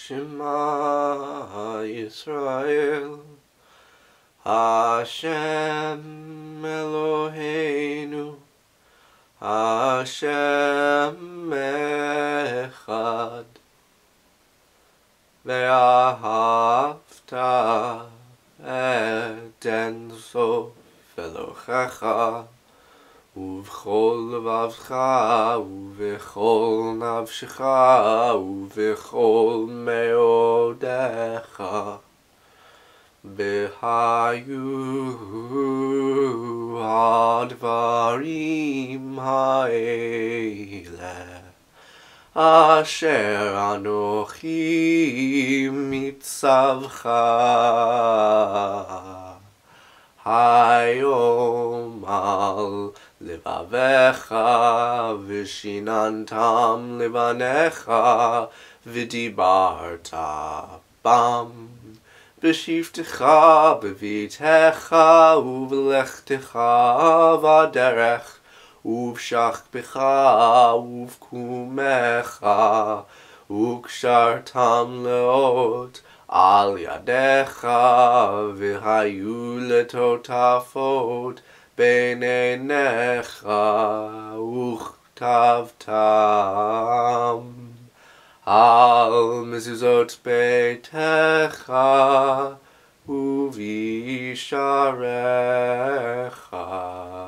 Shema Yisrael, Hashem Eloheinu, Hashem Echad. Vahafta et en sof Elohecha, ובכל לבבך ובכל נפשך ובכל מאודך, והיו הדברים האלה אשר אנוכי מצווך היום על לבביך, ושיננתם לבניך, ודיברת בם בשבתך בביתך ובלכתך בדרך ובשכבך ובקומך, וקשרתם לאות על ידיך, והיו לטוטפות בין עיניך, וכתבתם על מזוזות ביתך ובישעריך.